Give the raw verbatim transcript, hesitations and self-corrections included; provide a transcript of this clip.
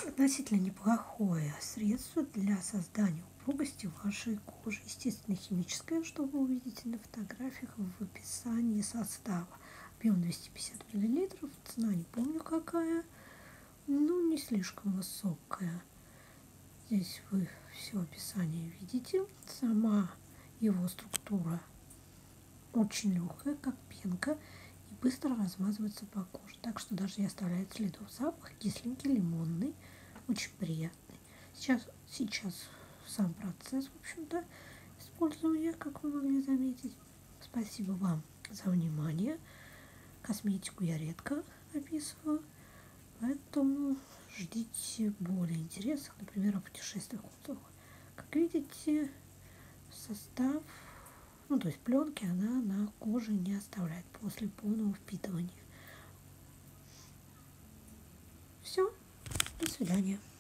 относительно неплохое средство для создания упругости вашей кожи. Естественно, химическое, что вы увидите на фотографиях в описании состава. Объем двести пятьдесят миллилитров, цена не помню какая, но не слишком высокая. Здесь вы все описание видите. Сама его структура очень легкая, как пенка, и быстро размазывается по коже. Так что даже не оставляет следов. Запах кисленький, лимонный, очень приятный. Сейчас, сейчас сам процесс, в общем-то, использования, как вы могли заметить. Спасибо вам за внимание. Косметику я редко описываю, поэтому ждите более интересных, например, о путешествиях, отзывах. Как видите, состав, ну то есть пленки, она на коже не оставляет после полного впитывания. Все, до свидания.